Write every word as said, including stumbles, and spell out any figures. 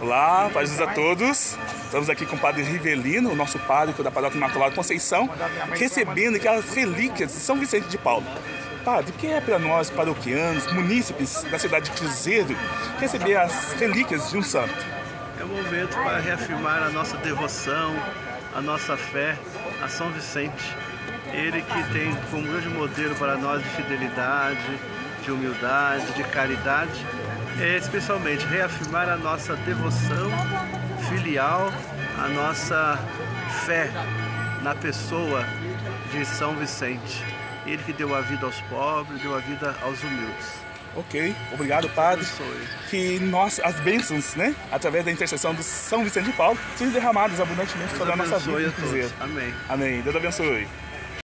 Olá, paz a todos. Estamos aqui com o Padre Rivelino, o nosso pároco da Paróquia Imaculada Conceição, recebendo aquelas relíquias de São Vicente de Paulo. Padre, o que é para nós, paroquianos, munícipes da cidade de Cruzeiro, receber as relíquias de um santo? É um momento para reafirmar a nossa devoção, a nossa fé a São Vicente. Ele que tem como grande modelo para nós de fidelidade, de humildade, de caridade, é especialmente reafirmar a nossa devoção filial, a nossa fé na pessoa de São Vicente. Ele que deu a vida aos pobres, deu a vida aos humildes. Ok, obrigado, Padre. Que nós, as bênçãos, né, através da intercessão de São Vicente de Paulo, sejam derramadas abundantemente sobre a nossa vida. Deus abençoe a todos. Amém. Amém. Deus abençoe.